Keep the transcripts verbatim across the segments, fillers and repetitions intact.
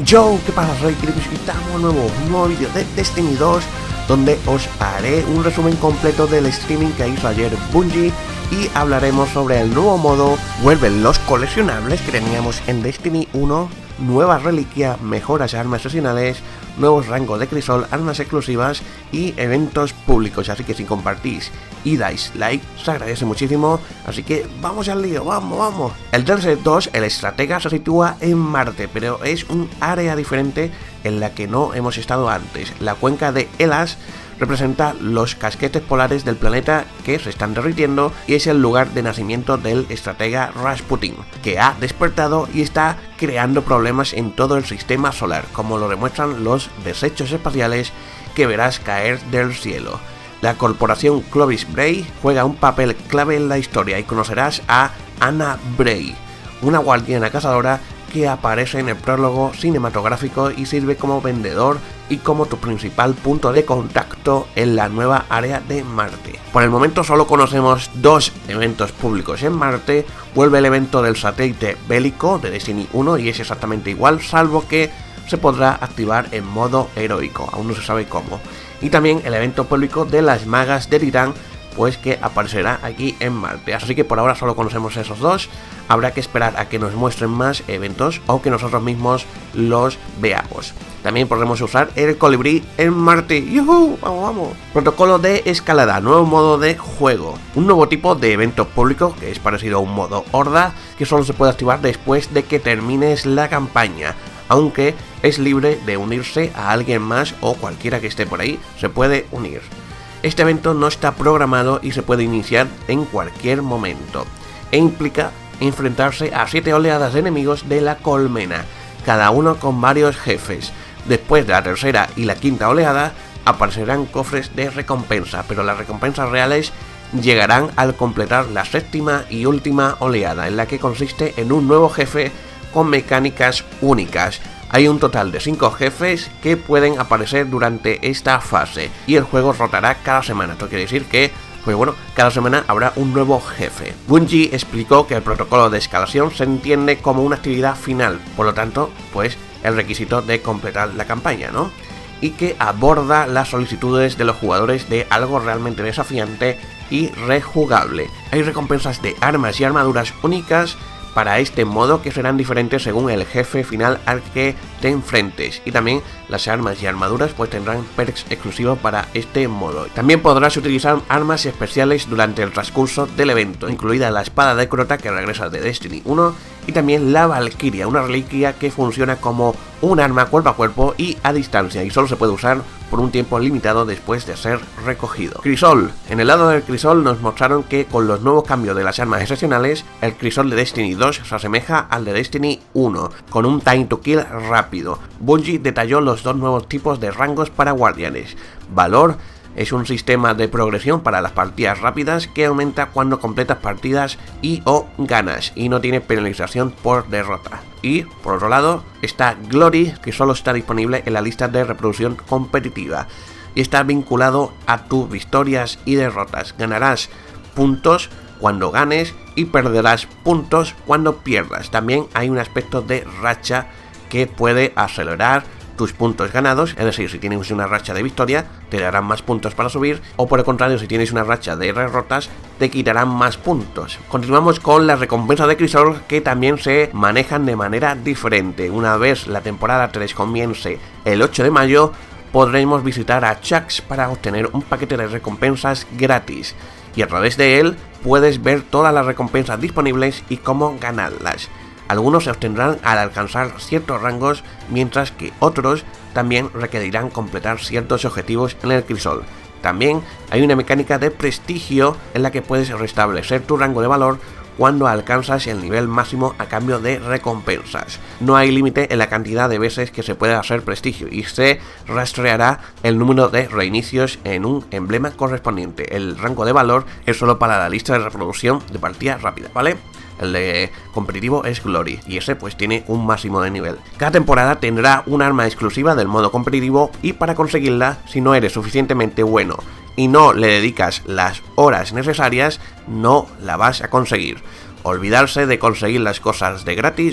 Yo, ¿qué pasa? Soy Kiribis y estamos de nuevo, un nuevo vídeo de Destiny dos, donde os haré un resumen completo del streaming que hizo ayer Bungie y hablaremos sobre el nuevo modo, vuelven los coleccionables que teníamos en Destiny uno, nuevas reliquias, mejoras a armas sesionales, nuevos rangos de crisol, armas exclusivas y eventos públicos. Así que si compartís y dais like, se agradece muchísimo. Así que vamos al lío, vamos, vamos. El D L C dos, el estratega, se sitúa en Marte, pero es un área diferente en la que no hemos estado antes. La cuenca de Elas representa los casquetes polares del planeta que se están derritiendo y es el lugar de nacimiento del estratega Rasputin, que ha despertado y está creando problemas en todo el sistema solar, como lo demuestran los desechos espaciales que verás caer del cielo. La corporación Clovis Bray juega un papel clave en la historia y conocerás a Anna Bray, una guardiana cazadora que aparece en el prólogo cinematográfico y sirve como vendedor y como tu principal punto de contacto en la nueva área de Marte. Por el momento solo conocemos dos eventos públicos en Marte. Vuelve el evento del satélite bélico de Destiny uno y es exactamente igual, salvo que se podrá activar en modo heroico, aún no se sabe cómo. Y también el evento público de las magas de Titán, pues que aparecerá aquí en Marte. Así que por ahora solo conocemos esos dos. Habrá que esperar a que nos muestren más eventos o que nosotros mismos los veamos. También podremos usar el colibrí en Marte. ¡Yuhu! ¡Vamos, vamos! Protocolo de escalada, nuevo modo de juego. Un nuevo tipo de evento público que es parecido a un modo horda, que solo se puede activar después de que termines la campaña. Aunque es libre de unirse a alguien más o cualquiera que esté por ahí se puede unir. Este evento no está programado y se puede iniciar en cualquier momento, e implica enfrentarse a siete oleadas de enemigos de la colmena, cada uno con varios jefes. Después de la tercera y la quinta oleada aparecerán cofres de recompensa, pero las recompensas reales llegarán al completar la séptima y última oleada, en la que consiste en un nuevo jefe con mecánicas únicas. Hay un total de cinco jefes que pueden aparecer durante esta fase y el juego rotará cada semana. Esto quiere decir que, pues bueno, cada semana habrá un nuevo jefe. Bungie explicó que el protocolo de escalación se entiende como una actividad final, por lo tanto, pues el requisito de completar la campaña, ¿no? Y que aborda las solicitudes de los jugadores de algo realmente desafiante y rejugable. Hay recompensas de armas y armaduras únicas para este modo que serán diferentes según el jefe final al que te enfrentes, y también las armas y armaduras pues tendrán perks exclusivos para este modo. También podrás utilizar armas especiales durante el transcurso del evento, incluida la espada de Crota que regresa de Destiny uno y también la Valkyria, una reliquia que funciona como un arma cuerpo a cuerpo y a distancia y solo se puede usar por un tiempo limitado después de ser recogido. Crisol. En el lado del crisol nos mostraron que con los nuevos cambios de las armas excepcionales, el crisol de Destiny dos se asemeja al de Destiny uno, con un time to kill rápido. Bungie detalló los dos nuevos tipos de rangos para guardianes. Valor es un sistema de progresión para las partidas rápidas que aumenta cuando completas partidas y o ganas y no tiene penalización por derrota. Y por otro lado está Glory, que solo está disponible en la lista de reproducción competitiva y está vinculado a tus victorias y derrotas. Ganarás puntos cuando ganes y perderás puntos cuando pierdas. También hay un aspecto de racha que puede acelerar tus puntos ganados, es decir, si tienes una racha de victoria te darán más puntos para subir, o por el contrario, si tienes una racha de derrotas te quitarán más puntos. Continuamos con las recompensas de crisol, que también se manejan de manera diferente. Una vez la temporada tres comience el ocho de mayo, podremos visitar a Chucks para obtener un paquete de recompensas gratis, y a través de él puedes ver todas las recompensas disponibles y cómo ganarlas. Algunos se obtendrán al alcanzar ciertos rangos, mientras que otros también requerirán completar ciertos objetivos en el crisol. También hay una mecánica de prestigio en la que puedes restablecer tu rango de valor cuando alcanzas el nivel máximo a cambio de recompensas. No hay límite en la cantidad de veces que se puede hacer prestigio y se rastreará el número de reinicios en un emblema correspondiente. El rango de valor es solo para la lista de reproducción de partida rápida, ¿vale? El de competitivo es Glory y ese pues tiene un máximo de nivel. Cada temporada tendrá un arma exclusiva del modo competitivo y para conseguirla, si no eres suficientemente bueno y no le dedicas las horas necesarias, no la vas a conseguir. Olvidarse de conseguir las cosas de gratis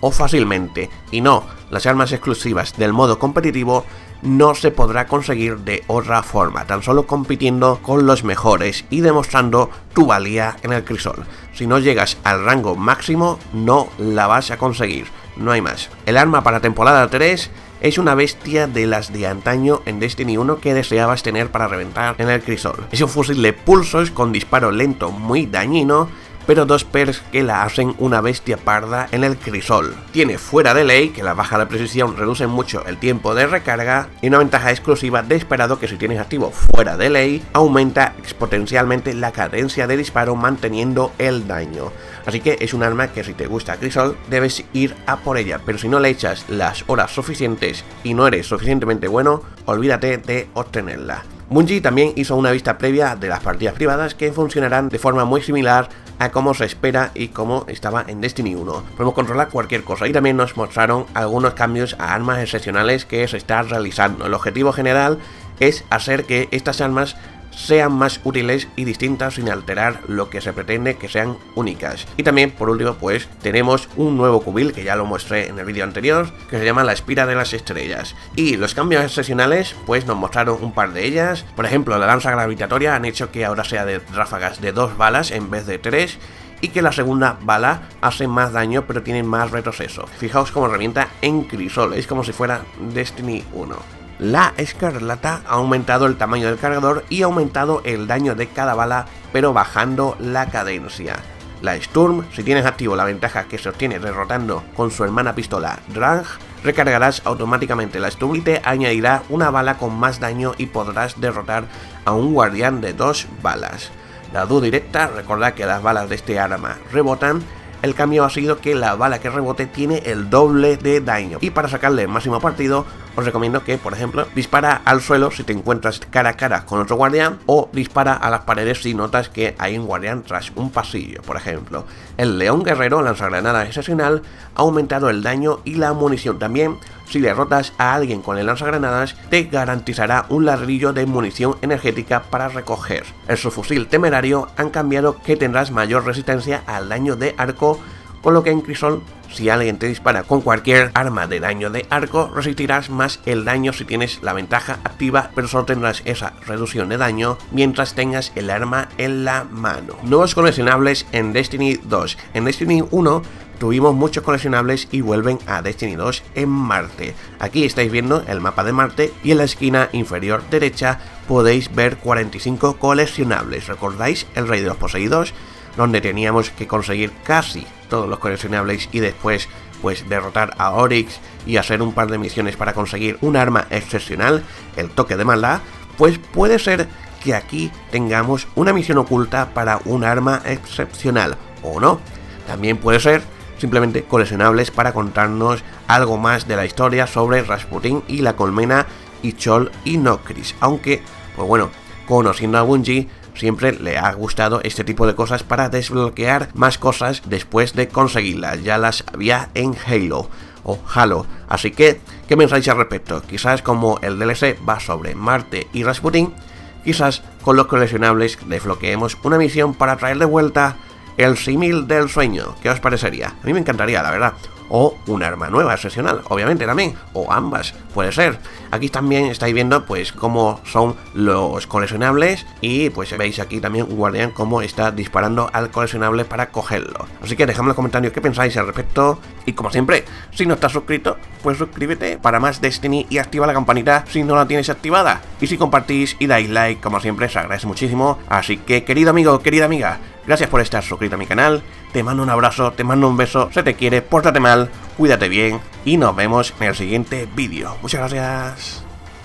o fácilmente. Y no, las armas exclusivas del modo competitivo no se podrá conseguir de otra forma, tan solo compitiendo con los mejores y demostrando tu valía en el crisol. Si no llegas al rango máximo, no la vas a conseguir, no hay más. El arma para temporada tres es una bestia de las de antaño en Destiny uno que deseabas tener para reventar en el crisol. Es un fusil de pulsos con disparo lento muy dañino, pero dos perks que la hacen una bestia parda en el crisol. Tiene fuera de ley, que la baja de precisión reduce mucho el tiempo de recarga, y una ventaja exclusiva de esperado que si tienes activo fuera de ley, aumenta exponencialmente la cadencia de disparo manteniendo el daño. Así que es un arma que si te gusta crisol, debes ir a por ella, pero si no le echas las horas suficientes y no eres suficientemente bueno, olvídate de obtenerla. Bungie también hizo una vista previa de las partidas privadas que funcionarán de forma muy similar a cómo se espera y cómo estaba en Destiny uno. Podemos controlar cualquier cosa y también nos mostraron algunos cambios a armas excepcionales que se están realizando. El objetivo general es hacer que estas armas sean más útiles y distintas sin alterar lo que se pretende que sean únicas. Y también, por último, pues tenemos un nuevo cubil que ya lo mostré en el vídeo anterior, que se llama la Espira de las Estrellas. Y los cambios excepcionales, pues nos mostraron un par de ellas. Por ejemplo, la lanza gravitatoria han hecho que ahora sea de ráfagas de dos balas en vez de tres, y que la segunda bala hace más daño pero tiene más retroceso. Fijaos cómo revienta en crisol, es como si fuera Destiny uno. La Escarlata ha aumentado el tamaño del cargador y ha aumentado el daño de cada bala, pero bajando la cadencia. La Sturm, si tienes activo la ventaja que se obtiene derrotando con su hermana pistola Drang, recargarás automáticamente la Sturm y te añadirá una bala con más daño y podrás derrotar a un guardián de dos balas. La Du directa, recordad que las balas de este arma rebotan. El cambio ha sido que la bala que rebote tiene el doble de daño, y para sacarle el máximo partido os recomiendo que, por ejemplo, dispara al suelo si te encuentras cara a cara con otro guardián, o dispara a las paredes si notas que hay un guardián tras un pasillo, por ejemplo. El León Guerrero, lanzagranada excepcional, ha aumentado el daño y la munición también. Si derrotas a alguien con el lanzagranadas, te garantizará un ladrillo de munición energética para recoger. El subfusil temerario han cambiado que tendrás mayor resistencia al daño de arco, con lo que en crisol, si alguien te dispara con cualquier arma de daño de arco, resistirás más el daño si tienes la ventaja activa, pero solo tendrás esa reducción de daño mientras tengas el arma en la mano. Nuevos coleccionables en Destiny dos. En Destiny uno tuvimos muchos coleccionables y vuelven a Destiny dos en Marte. Aquí estáis viendo el mapa de Marte y en la esquina inferior derecha podéis ver cuarenta y cinco coleccionables. ¿Recordáis el Rey de los Poseídos? Donde teníamos que conseguir casi todos los coleccionables y después pues derrotar a Oryx y hacer un par de misiones para conseguir un arma excepcional, el Toque de Maldad. Pues puede ser que aquí tengamos una misión oculta para un arma excepcional, o no. También puede ser simplemente coleccionables para contarnos algo más de la historia sobre Rasputin y la colmena Ichol y Nokris, aunque, pues bueno, conociendo a Bungie, siempre le ha gustado este tipo de cosas para desbloquear más cosas después de conseguirlas. Ya las había en Halo o Halo. Así que, ¿qué pensáis al respecto? Quizás como el D L C va sobre Marte y Rasputin, quizás con los coleccionables desbloqueemos una misión para traer de vuelta el símil del sueño. ¿Qué os parecería? A mí me encantaría, la verdad. O un arma nueva, excepcional, obviamente también, o ambas, puede ser. Aquí también estáis viendo pues cómo son los coleccionables y pues veis aquí también un guardián cómo está disparando al coleccionable para cogerlo. Así que dejadme en los comentarios qué pensáis al respecto y como siempre, si no estás suscrito, pues suscríbete para más Destiny y activa la campanita si no la tienes activada. Y si compartís y dais like, como siempre, se agradece muchísimo. Así que querido amigo, querida amiga, gracias por estar suscrito a mi canal. Te mando un abrazo, te mando un beso, se te quiere, pórtate mal, cuídate bien y nos vemos en el siguiente vídeo. Muchas gracias.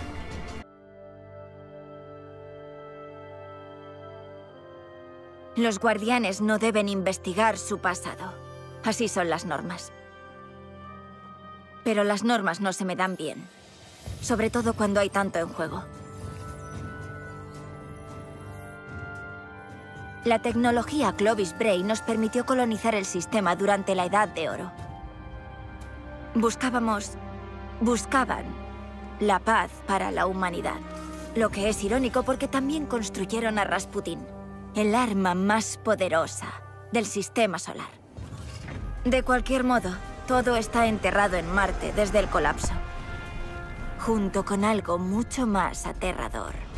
Los guardianes no deben investigar su pasado. Así son las normas. Pero las normas no se me dan bien. Sobre todo cuando hay tanto en juego. La tecnología Clovis Bray nos permitió colonizar el sistema durante la Edad de Oro. Buscábamos... buscaban la paz para la humanidad. Lo que es irónico porque también construyeron a Rasputin, el arma más poderosa del sistema solar. De cualquier modo, Todo está enterrado en Marte desde el colapso. Junto con algo mucho más aterrador.